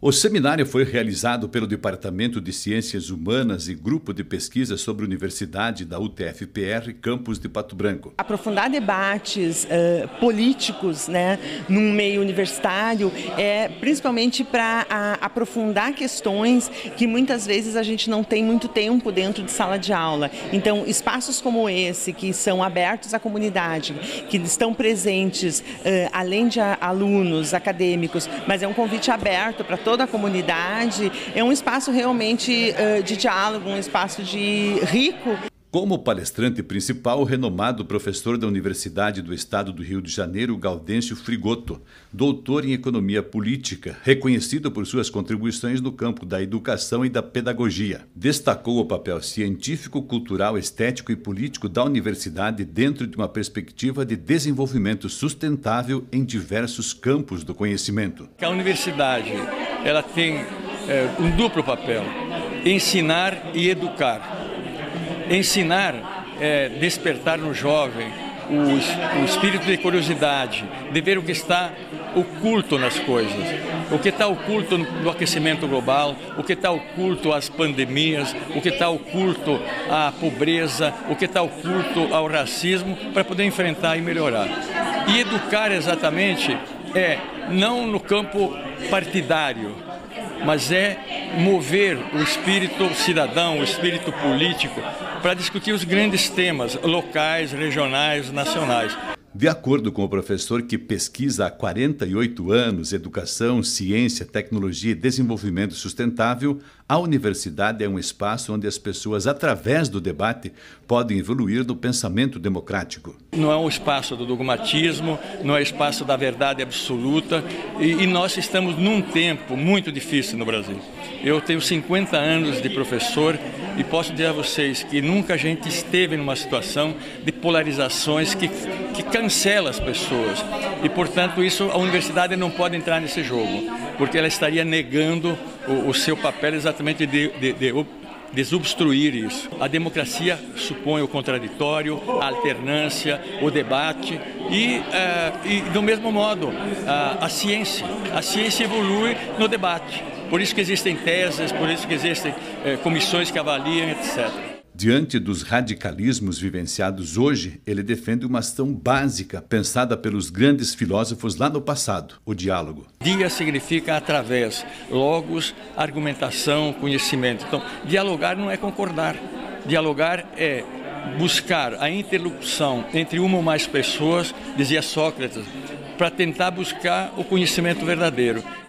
O seminário foi realizado pelo Departamento de Ciências Humanas e Grupo de Pesquisa sobre a Universidade da UTF-PR, campus de Pato Branco. Aprofundar debates políticos, no meio universitário é principalmente para aprofundar questões que muitas vezes a gente não tem muito tempo dentro de sala de aula. Então, espaços como esse, que são abertos à comunidade, que estão presentes além de alunos, acadêmicos, mas é um convite aberto para toda a comunidade, é um espaço realmente de diálogo, um espaço rico. Como palestrante principal, o renomado professor da Universidade do Estado do Rio de Janeiro, Gaudêncio Frigoto, doutor em Economia Política, reconhecido por suas contribuições no campo da educação e da pedagogia. Destacou o papel científico, cultural, estético e político da universidade dentro de uma perspectiva de desenvolvimento sustentável em diversos campos do conhecimento. A universidade ela tem um duplo papel: ensinar e educar. Ensinar é despertar no jovem o espírito de curiosidade, de ver o que está oculto nas coisas, o que está oculto no aquecimento global, o que está oculto às pandemias, o que está oculto à pobreza, o que está oculto ao racismo, para poder enfrentar e melhorar. E educar exatamente não no campo partidário, mas mover o espírito cidadão, o espírito político, para discutir os grandes temas locais, regionais, nacionais. De acordo com o professor que pesquisa há 48 anos educação, ciência, tecnologia e desenvolvimento sustentável, a universidade é um espaço onde as pessoas, através do debate, podem evoluir no pensamento democrático. Não é um espaço do dogmatismo, não é espaço da verdade absoluta, e nós estamos num tempo muito difícil no Brasil. Eu tenho 50 anos de professor e posso dizer a vocês que nunca a gente esteve numa situação de polarizações que cancela as pessoas. E, portanto, a universidade não pode entrar nesse jogo, porque ela estaria negando o seu papel exatamente de desobstruir isso. A democracia supõe o contraditório, a alternância, o debate e do mesmo modo, a ciência. A ciência evolui no debate. Por isso que existem teses, por isso que existem comissões que avaliam, etc. Diante dos radicalismos vivenciados hoje, ele defende uma ação básica pensada pelos grandes filósofos lá no passado, o diálogo. Dia significa através, logos, argumentação, conhecimento. Então, dialogar não é concordar. Dialogar é buscar a interlocução entre uma ou mais pessoas, dizia Sócrates, para tentar buscar o conhecimento verdadeiro.